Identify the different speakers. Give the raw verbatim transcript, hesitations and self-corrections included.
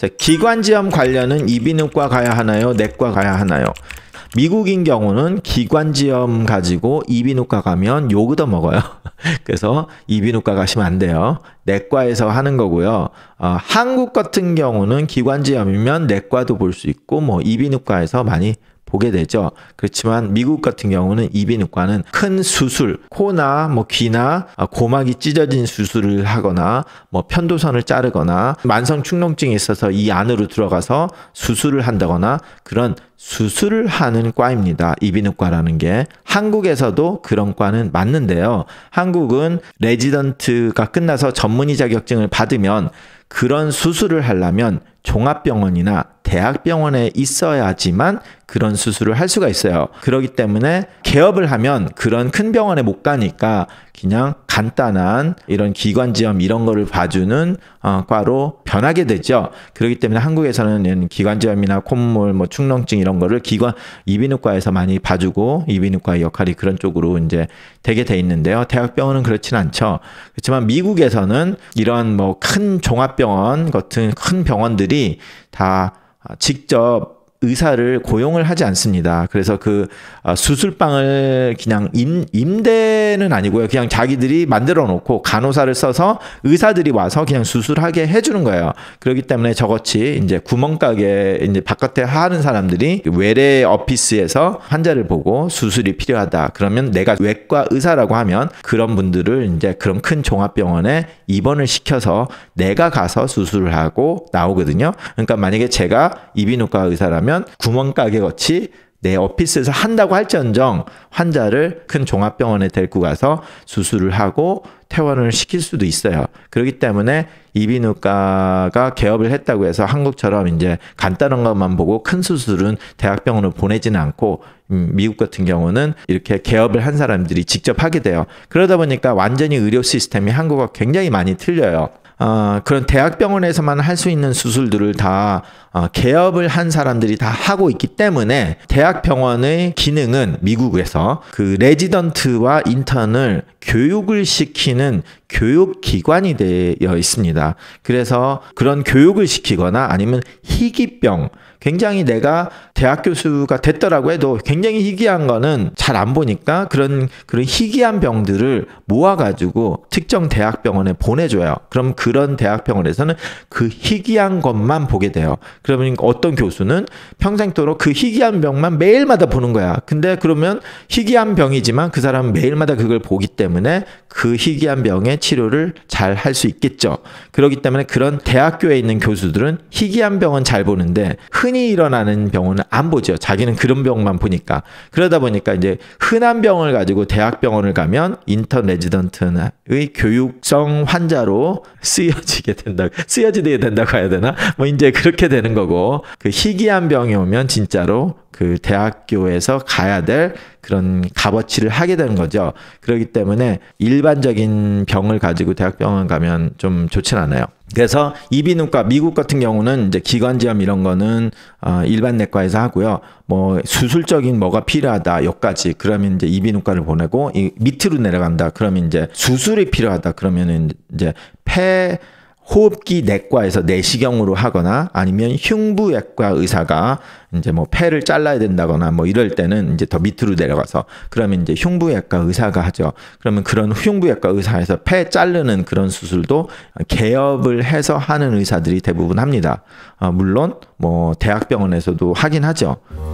Speaker 1: 자, 기관지염 관련은 이비인후과 가야 하나요? 내과 가야 하나요? 미국인 경우는 기관지염 가지고 이비인후과 가면 욕 얻어 먹어요. 그래서 이비인후과 가시면 안 돼요. 내과에서 하는 거고요. 어, 한국 같은 경우는 기관지염이면 내과도 볼 수 있고 뭐 이비인후과에서 많이 보게 되죠. 그렇지만 미국 같은 경우는 이비인후과는 큰 수술, 코나 뭐 귀나 고막이 찢어진 수술을 하거나 뭐 편도선을 자르거나 만성 축농증이 있어서 이 안으로 들어가서 수술을 한다거나 그런 수술을 하는 과입니다. 이비인후과라는 게. 한국에서도 그런 과는 맞는데요. 한국은 레지던트가 끝나서 전문의 자격증을 받으면 그런 수술을 하려면 종합병원이나 대학병원에 있어야지만 그런 수술을 할 수가 있어요. 그렇기 때문에 개업을 하면 그런 큰 병원에 못 가니까 그냥 간단한 이런 기관지염 이런 거를 봐주는 어, 과로 변하게 되죠. 그렇기 때문에 한국에서는 기관지염이나 콧물, 뭐 축농증 이런 거를 기관 이비인후과에서 많이 봐주고 이비인후과의 역할이 그런 쪽으로 이제 되게 돼 있는데요. 대학병원은 그렇지는 않죠. 그렇지만 미국에서는 이런 뭐 큰 종합병원 같은 큰 병원들이 다 직접 의사를 고용을 하지 않습니다. 그래서 그 수술방을 그냥 임, 임대는 아니고요. 그냥 자기들이 만들어 놓고 간호사를 써서 의사들이 와서 그냥 수술하게 해주는 거예요. 그렇기 때문에 저같이 이제 구멍가게 이제 바깥에 하는 사람들이 외래 오피스에서 환자를 보고 수술이 필요하다. 그러면 내가 외과 의사라고 하면 그런 분들을 이제 그런 큰 종합병원에 입원을 시켜서 내가 가서 수술을 하고 나오거든요. 그러니까 만약에 제가 이비인후과 의사라면 구멍가게 같이 내 오피스에서 한다고 할지언정 환자를 큰 종합병원에 데리고 가서 수술을 하고 퇴원을 시킬 수도 있어요. 그렇기 때문에 이비인후과가 개업을 했다고 해서 한국처럼 이제 간단한 것만 보고 큰 수술은 대학병원으로 보내지는 않고 미국 같은 경우는 이렇게 개업을 한 사람들이 직접 하게 돼요. 그러다 보니까 완전히 의료 시스템이 한국과 굉장히 많이 틀려요. 어, 그런 대학병원에서만 할 수 있는 수술들을 다 어, 개업을 한 사람들이 다 하고 있기 때문에 대학병원의 기능은 미국에서 그 레지던트와 인턴을 교육을 시키는 교육기관이 되어 있습니다. 그래서 그런 교육을 시키거나 아니면 희귀병, 굉장히 내가 대학 교수가 됐더라고 해도 굉장히 희귀한 거는 잘 안 보니까 그런 그런 희귀한 병들을 모아가지고 특정 대학병원에 보내줘요. 그럼 그런 대학병원에서는 그 희귀한 것만 보게 돼요. 그러면 어떤 교수는 평생도록 그 희귀한 병만 매일마다 보는 거야. 근데 그러면 희귀한 병이지만 그 사람은 매일마다 그걸 보기 때문에 그 희귀한 병의 치료를 잘 할 수 있겠죠. 그렇기 때문에 그런 대학교에 있는 교수들은 희귀한 병은 잘 보는데 흔히 일어나는 병은 안 보죠. 자기는 그런 병만 보니까. 그러다 보니까 이제 흔한 병을 가지고 대학병원을 가면 인턴 레지던트의 교육성 환자로 쓰여지게 된다. 쓰여지게 된다고 해야 되나? 뭐 이제 그렇게 되는 거고, 그 희귀한 병이 오면 진짜로 그 대학교에서 가야 될 그런 값어치를 하게 되는 거죠. 그렇기 때문에 일반적인 병을 가지고 대학병원 가면 좀 좋진 않아요. 그래서 이비인후과, 미국 같은 경우는 이제 기관지염 이런 거는 어, 일반 내과에서 하고요. 뭐 수술적인 뭐가 필요하다 여기까지 그러면 이제 이비인후과를 보내고, 이 밑으로 내려간다 그러면 이제 수술이 필요하다 그러면은 이제 폐 호흡기 내과에서 내시경으로 하거나 아니면 흉부외과 의사가 이제 뭐 폐를 잘라야 된다거나 뭐 이럴 때는 이제 더 밑으로 내려가서 그러면 이제 흉부외과 의사가 하죠. 그러면 그런 흉부외과 의사에서 폐 자르는 그런 수술도 개업을 해서 하는 의사들이 대부분 합니다. 어, 물론 뭐 대학병원에서도 하긴 하죠.